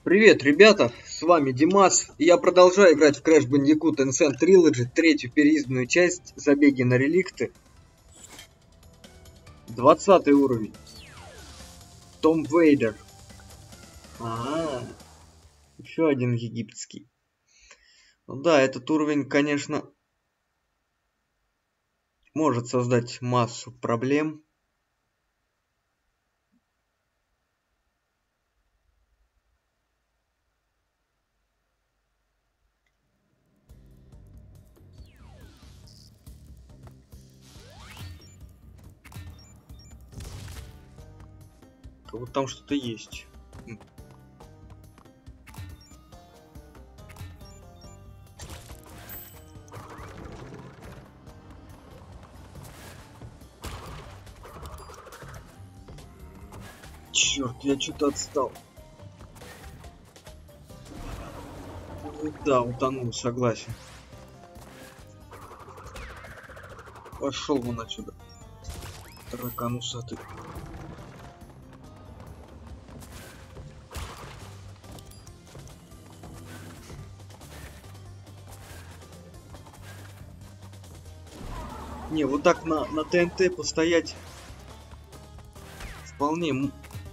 Привет, ребята, с вами Димас, и я продолжаю играть в Crash Bandicoot Insane Trilogy, третью переизданную часть «Забеги на реликты». 20 уровень. Том Вейдер. Еще один египетский. Ну да, этот уровень, конечно, может создать массу проблем. Вот там что-то есть. Черт, я что-то отстал. Да, утонул, согласен. Пошел вон отсюда. Таракан усатый. Не, вот так на ТНТ постоять вполне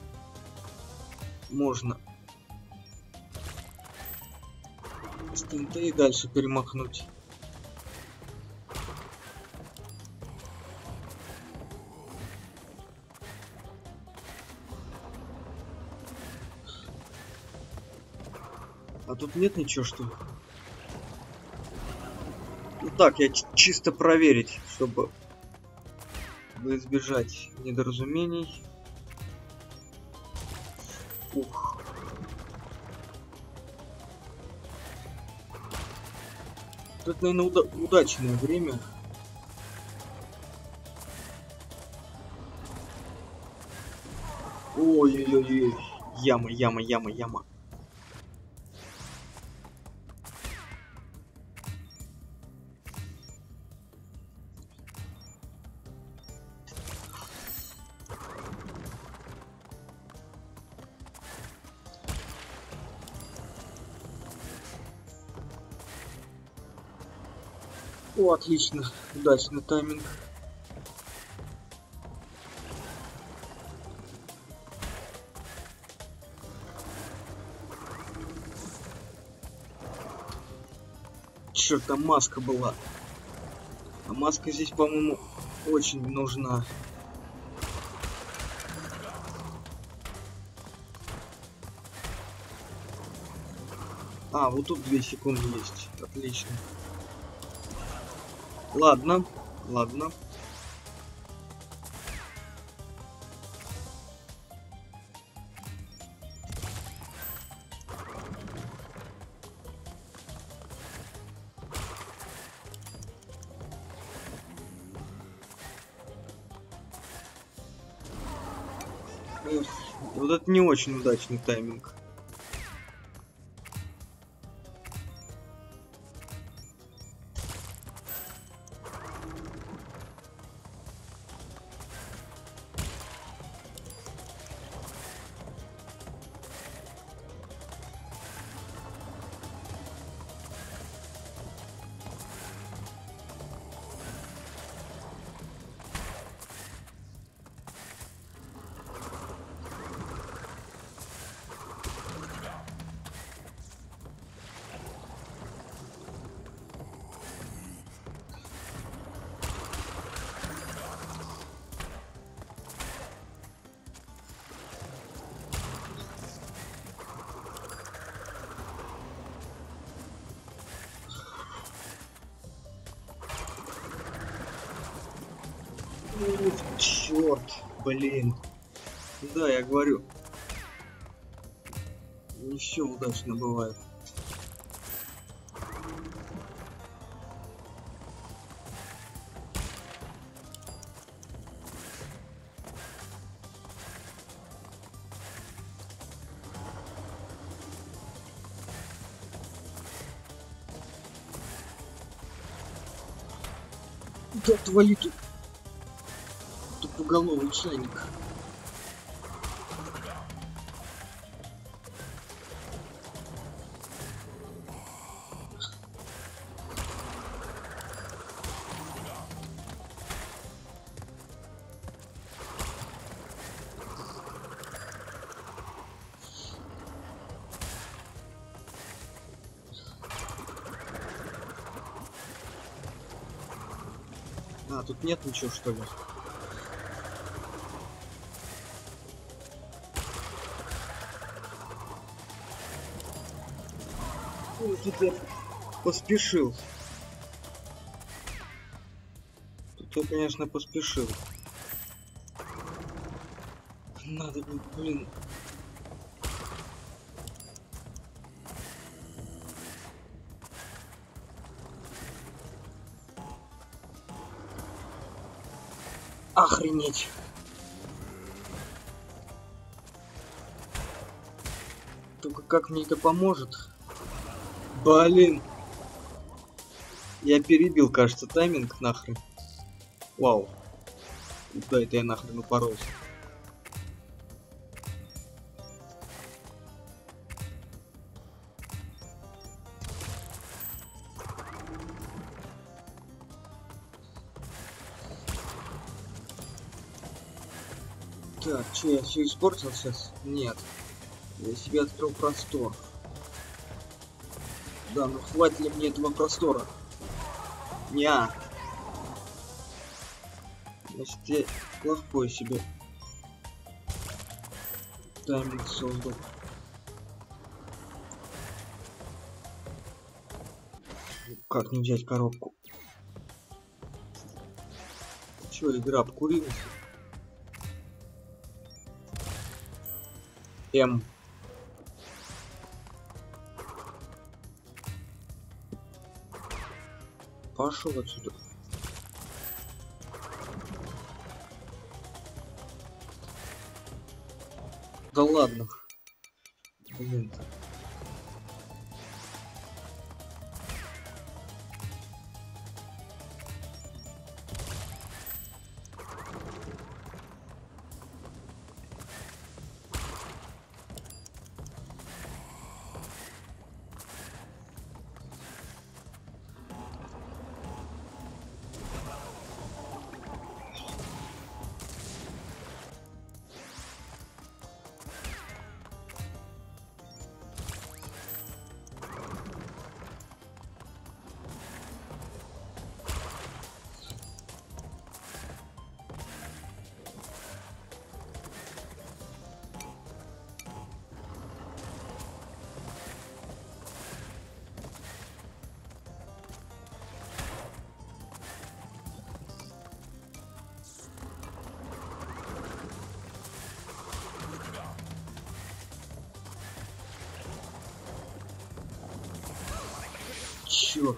можно. С ТНТ и дальше перемахнуть. А тут нет ничего, что ли? Ну так, я чисто проверить, чтобы избежать недоразумений. Ух. Это, наверное, удачное время. Ой-ой-ой. Яма. О, отлично. Удачный тайминг. Черт, там маска была. А маска здесь, по-моему, очень нужна. А, вот тут 2 секунды есть. Отлично. Ладно. Эх, вот это не очень удачный тайминг. Черт, блин. Да, я говорю. Не все удачно бывает. Да отвали тут. Тупоголовый чайник. А, тут нет ничего, что ли? Ой, тут я поспешил. Тут я, конечно, поспешил. Надо будет, блин. Охренеть. Только как мне это поможет? Блин. Я перебил, кажется, тайминг нахрен. Вау. Да, это я нахрен упоролся. Так, что, я все испортил сейчас? Нет. Я себе открыл простор. Да, ну хватит ли мне этого простора? Неа. Значит, я плохой себе тайминг создал. Как не взять коробку? Чё, игра обкурилась? М. Пошел отсюда. Да ладно. Блин. Черт.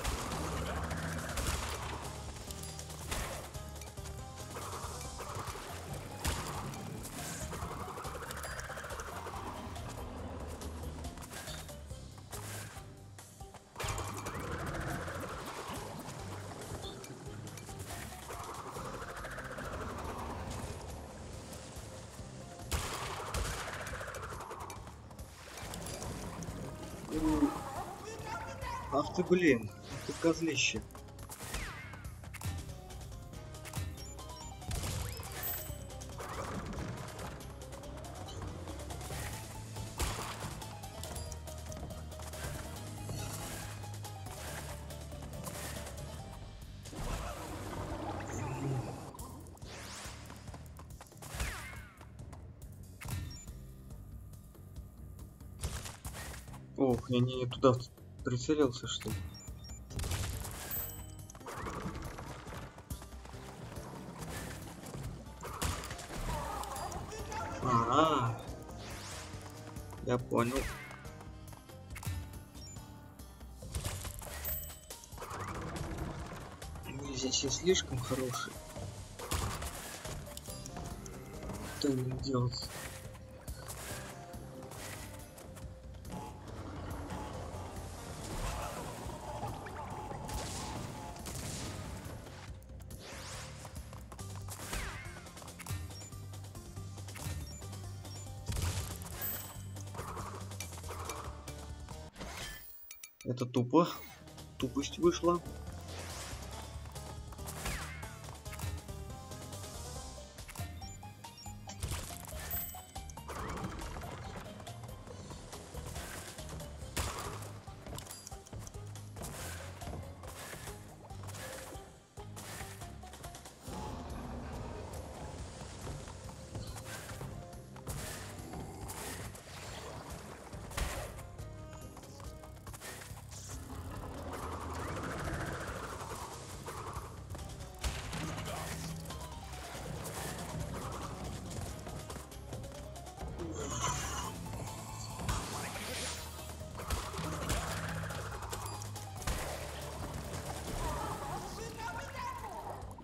Ах ты, блин, ах ты козлище. Ох, я не туда прицелился, что ли? А, я понял. Они здесь все слишком хорошие. Что им делать? Это тупо. Тупость вышла.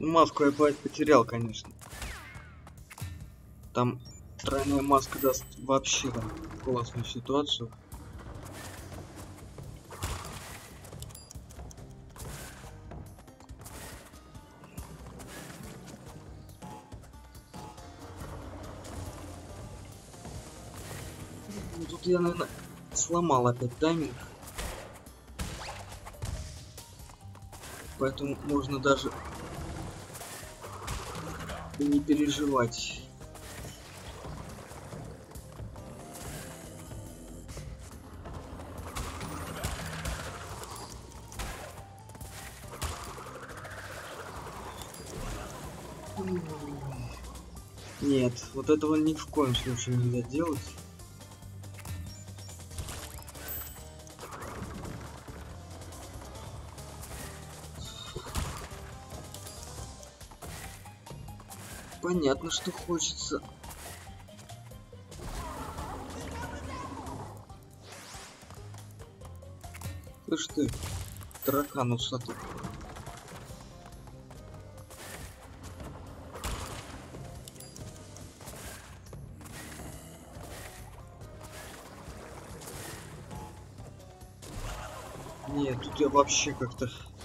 Маску я потерял, конечно. Там тройная маска даст вообще там классную ситуацию. Тут я, наверное, сломал опять тайминг. Поэтому можно даже и не переживать. Нет, вот этого ни в коем случае нельзя делать. Понятно, что хочется. Слышь ты, таракан усатый. Нет, тут я вообще как-то...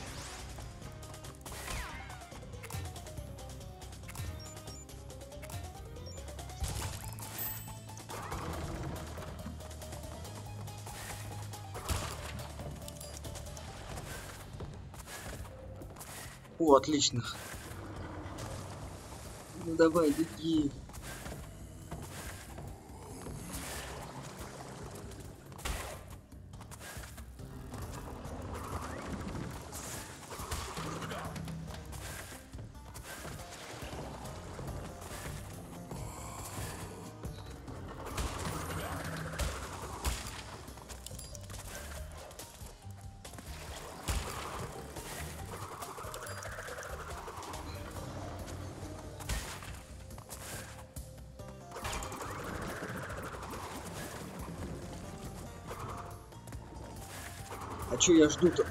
О, отлично. Ну давай, беги. А чё я жду-то?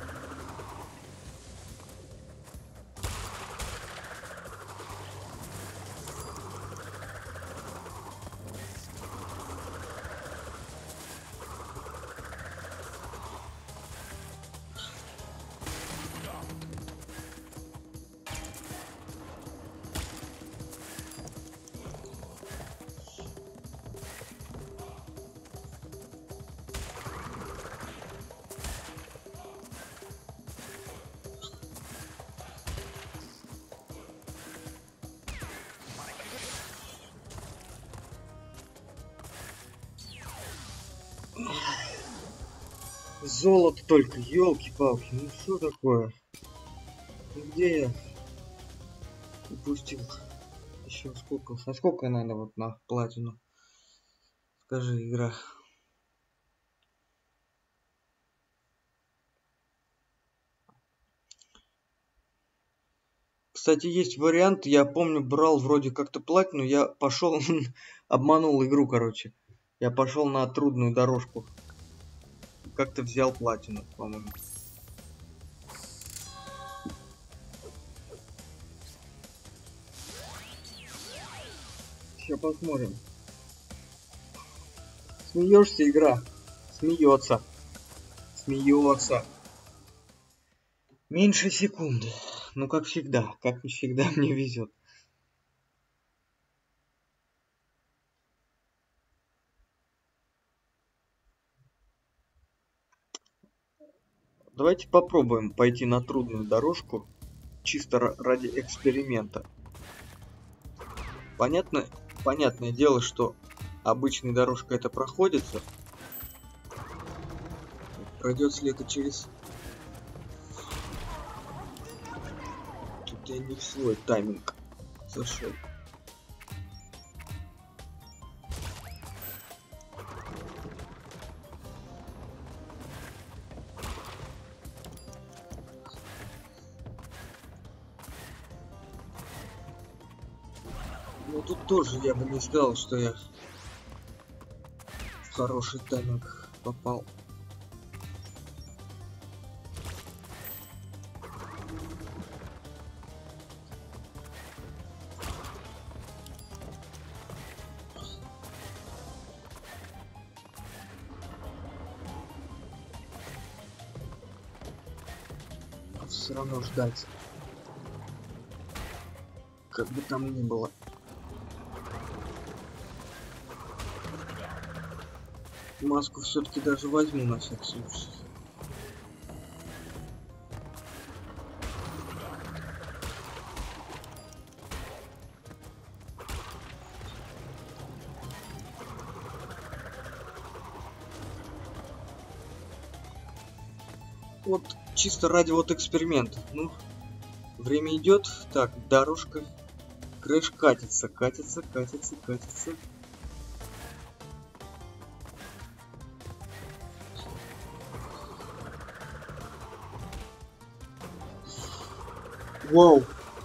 Золото только, елки-палки, ну что такое? Где я упустил? Еще сколько? А сколько надо вот на платину? Скажи, игра. Кстати, есть вариант, я помню, брал вроде как-то платину, я пошел, обманул игру, короче. Я пошел на трудную дорожку. Как-то взял платину, по-моему. Сейчас посмотрим. Смеешься, игра? Смеется. Смеется. Меньше секунды. Ну, как всегда мне везет. Давайте попробуем пойти на трудную дорожку, чисто ради эксперимента. Понятное дело, что обычной дорожкой это проходится. Пройдется ли это через... Тут я не в свой тайминг зашел. Ну тут тоже я бы не сказал, что я в хороший тайминг попал. все равно ждать. Как бы там ни было. Маску все-таки даже возьму на всякий случай. Вот чисто ради вот эксперимента. Ну, время идет. Так, дорожка. Крэш катится, катится, катится, катится. Вау.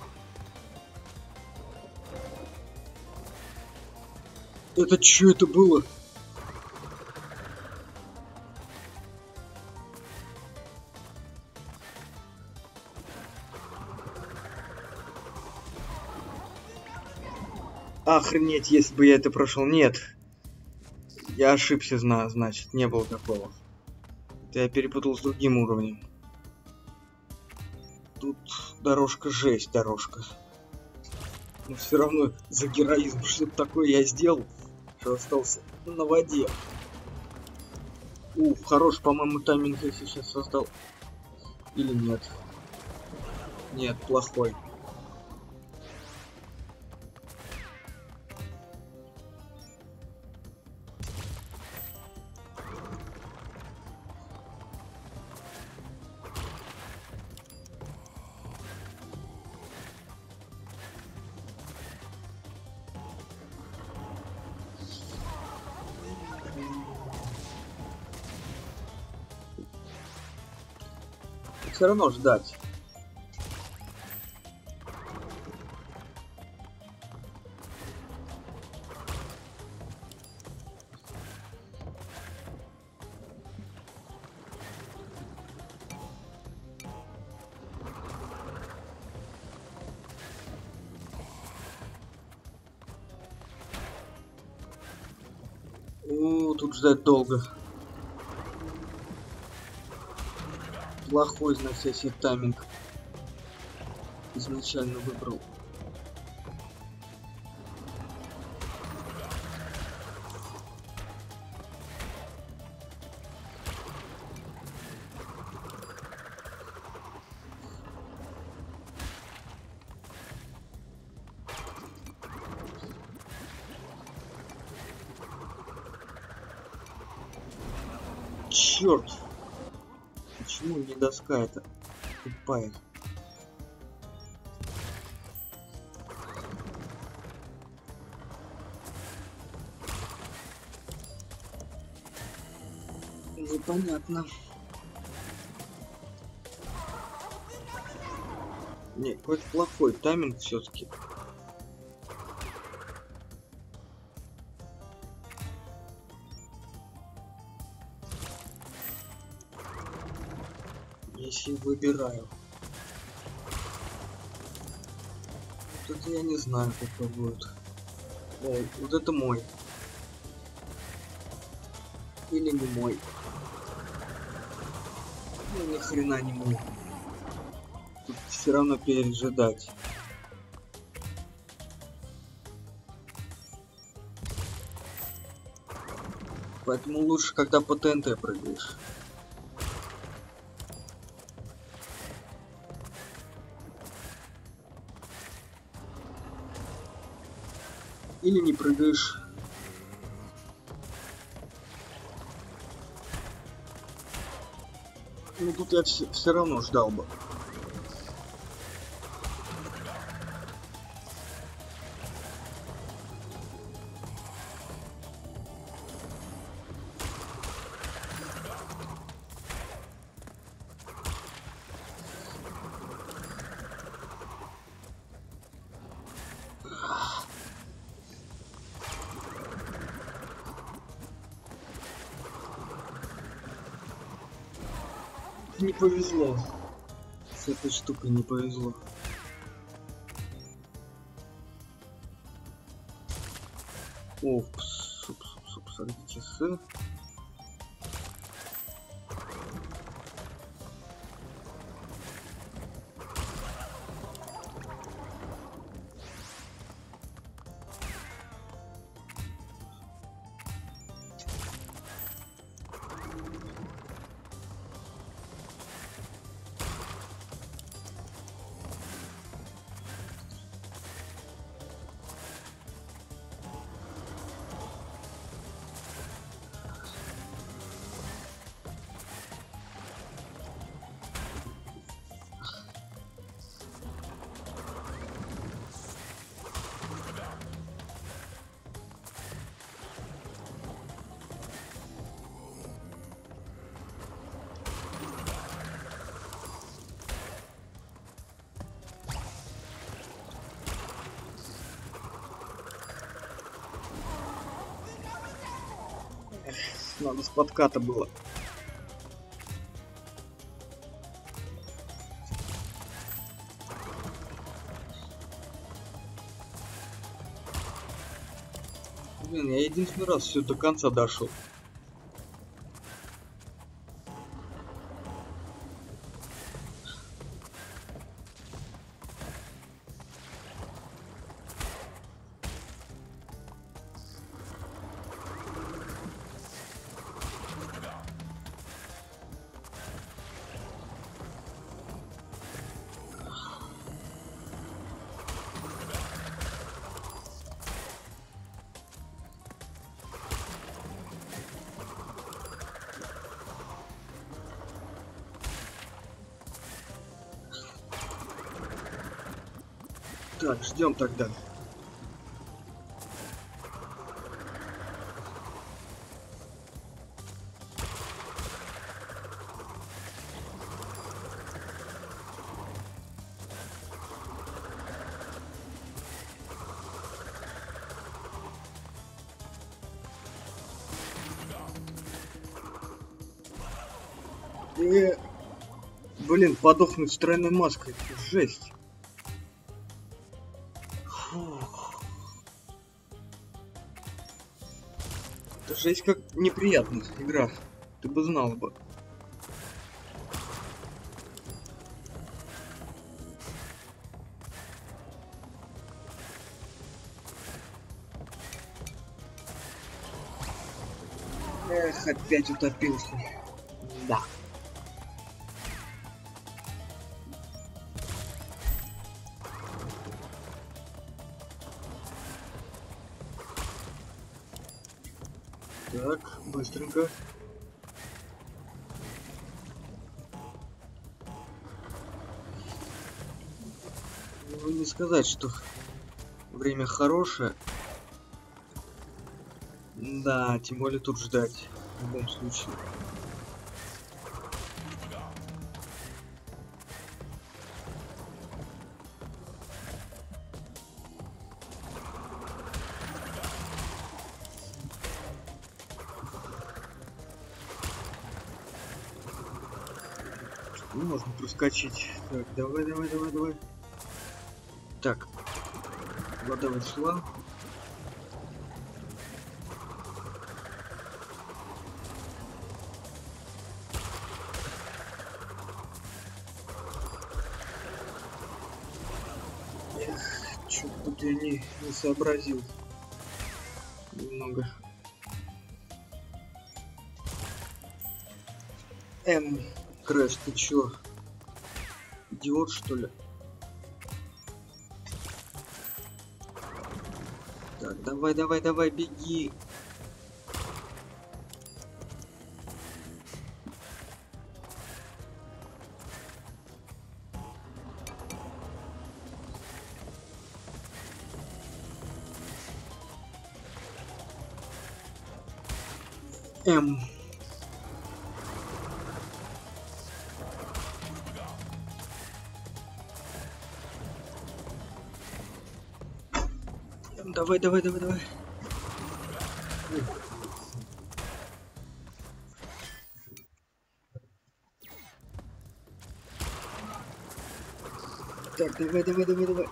Это что это было? Охренеть, если бы я это прошел. Нет. Я ошибся, значит, не было такого. Это я перепутал с другим уровнем. Тут дорожка жесть, дорожка. Но все равно за героизм что-то такое я сделал, что остался на воде. Хорош, по-моему, тайминг я сейчас создал. Или нет? Нет, плохой. Все равно ждать. Тут ждать долго. Плохой, значит, я себе тайминг изначально выбрал. Черт! Почему не доска эта тупая? Непонятно. Не, какой-то плохой тайминг все-таки. Если выбираю. Вот это я не знаю, какой будет. Ой, вот это мой. Или не мой. Ну, ни хрена не мой. Тут все равно пережидать. Поэтому лучше, когда по ТНТ прыгаешь. Или не прыгаешь. Ну тут я все равно ждал бы. Не повезло. С этой штукой не повезло. Опс, а где часы? Надо с подката было. Блин, я единственный раз все до конца дошел. Так, ждем тогда. Блин, подохнуть с тройной маской. Жесть. Фух. Это жесть как неприятно игра. Ты бы знал бы. Эх, опять утопился. Да. Так, быстренько. Ну, не сказать, что время хорошее. Да, тем более тут ждать в любом случае. Ну, можно проскочить. Так, давай. Так, вода вышла. Эх, чё-то я не сообразил. Немного. Крэш, ты чё? Идиот, что ли? Так, давай, беги. Давай. Так, давай.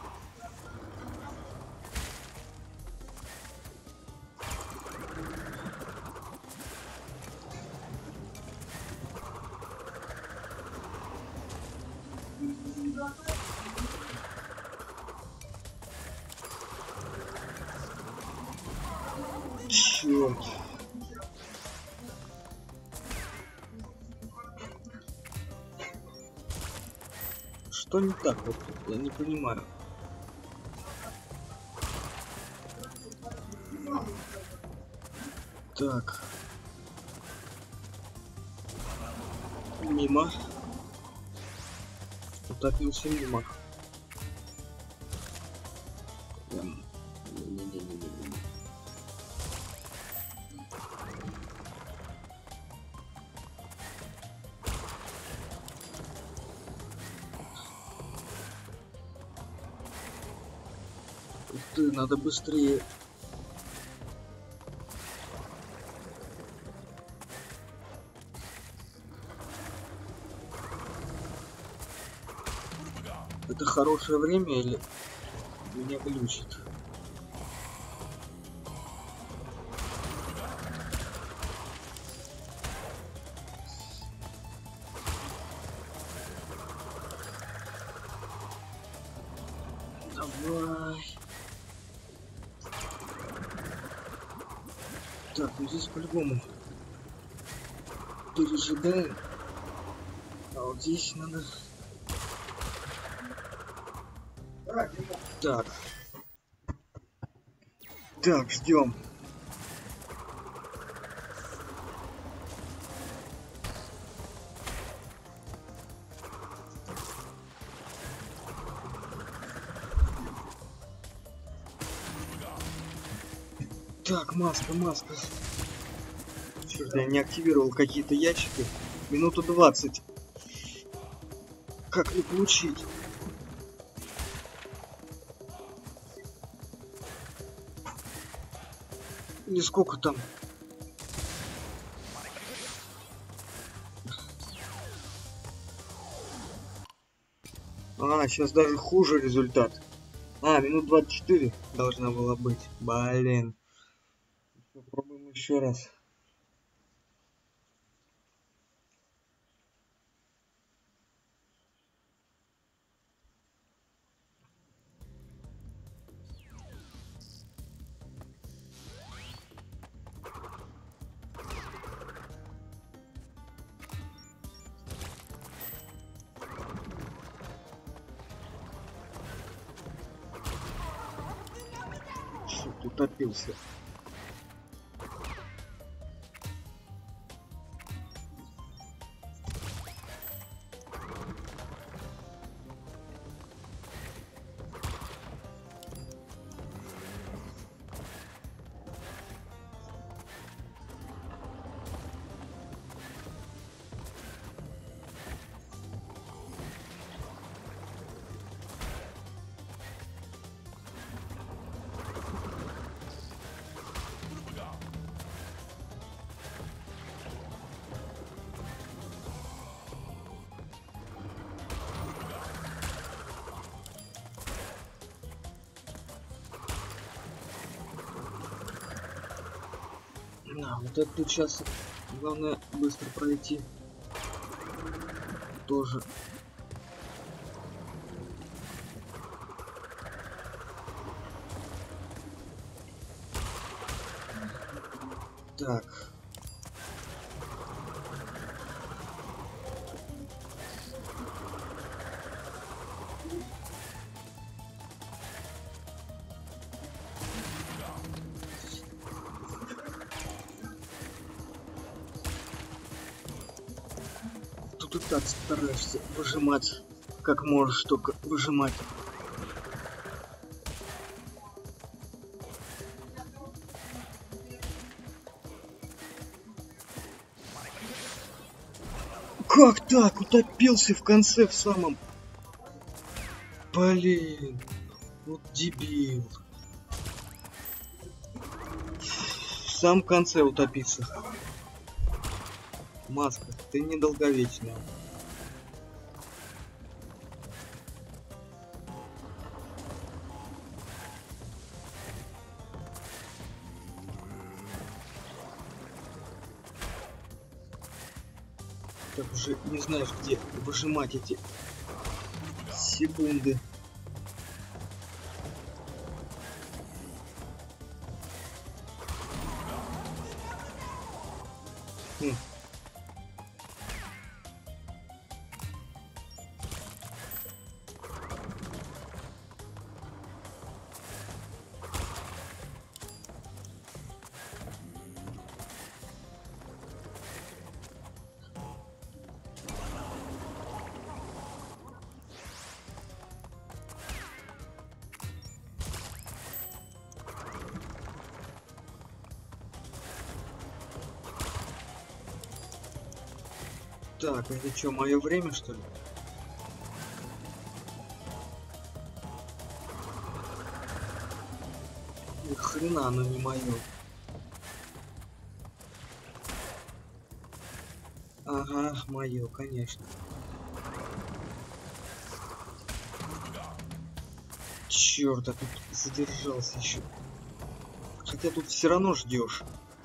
Черт. Что не так вот? Я не понимаю. Так. Мимо. Утопился мимо. Не. Ух ты, надо быстрее. Это хорошее время или меня глючит? Давай. Так, ну здесь по-любому пережигаем. А вот здесь надо... Так. Так, ждем. Так, маска. Черт, я не активировал какие-то ящики. Минуту 20. Как не получить? Или сколько там? А, сейчас даже хуже результат. А, минут 24 должна была быть. Блин. Попробуем еще раз. Черт, утопился. На, вот это тут сейчас главное быстро пройти. Тоже. Так. Тут и так стараешься выжимать, как можешь, только выжимать. Как так? Утопился в конце, в самом... Блин. Вот дебил. В самом конце утопиться. Маска, ты недолговечная. Так уже не знаешь, где выжимать эти секунды. Так, это что, мое время, что ли? Ни хрена оно не мое. Ага, мое, конечно. Черт, а тут задержался еще. Хотя тут все равно ждешь.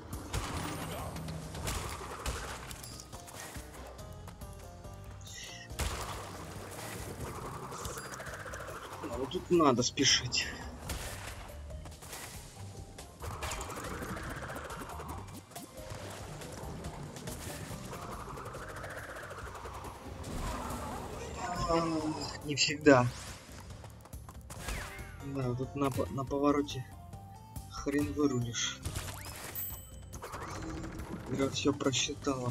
А вот тут надо спешить. Не всегда. Да, тут на повороте хрен вырулишь. Игра все просчитала.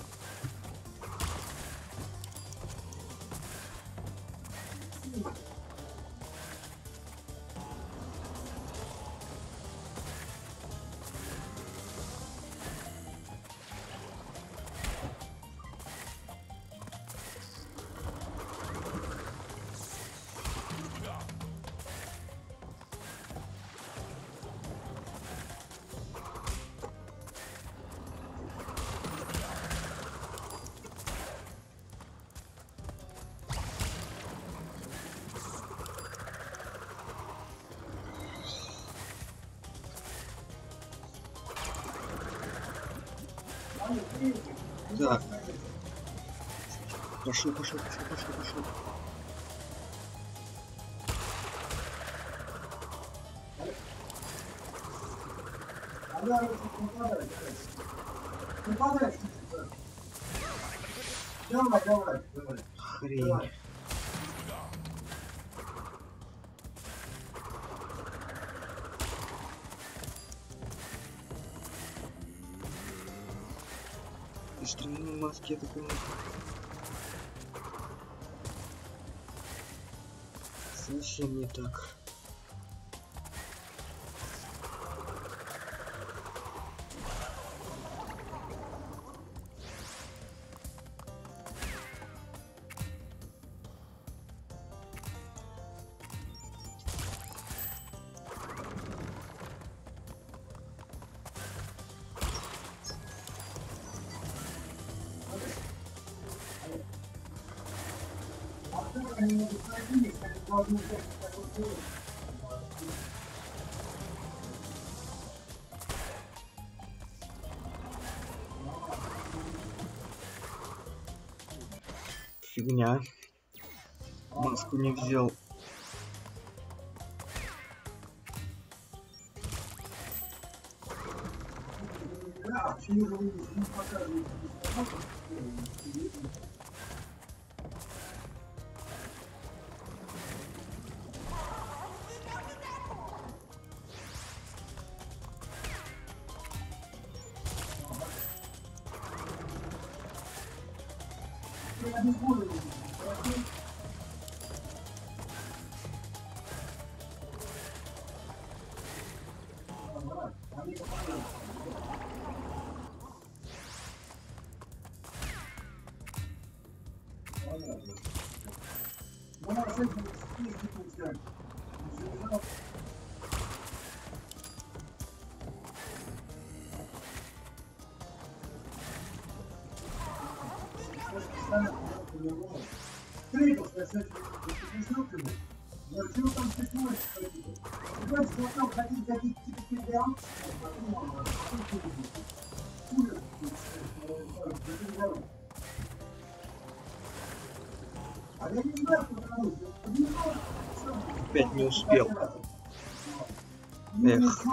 Так. Пошел. Давай. Хрень. И штрафные маски это, конечно, совсем не так. Фигня. Маску не взял. Опять не успел. Эх.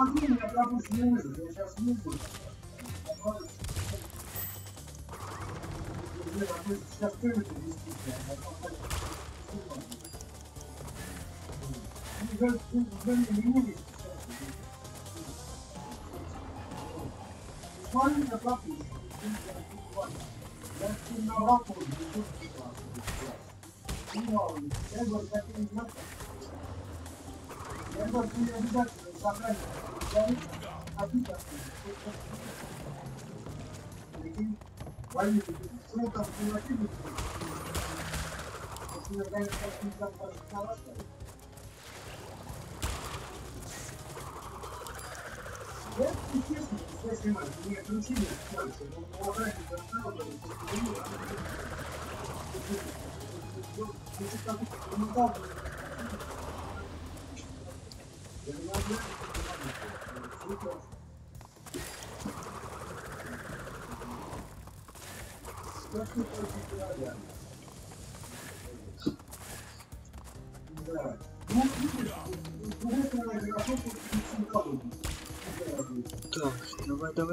Так, давай. Давай.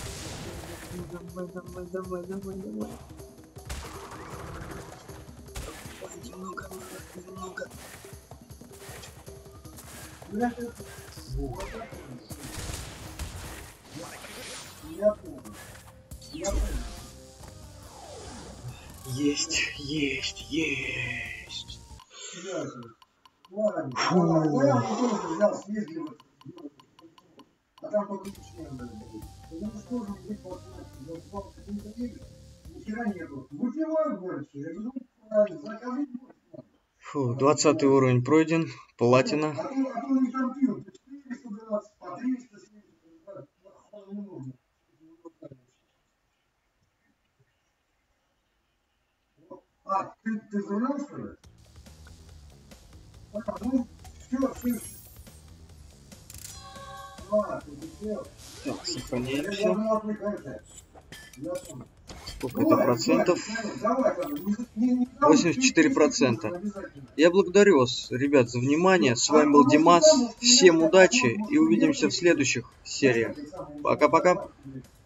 Немного. Есть. Фу, 20 уровень пройден, платина. Ты знал, что ли? Так, сохраняемся. Сколько это процентов? 84%. Я благодарю вас, ребят, за внимание. С вами был Димас. Всем удачи и увидимся в следующих сериях. Пока-пока.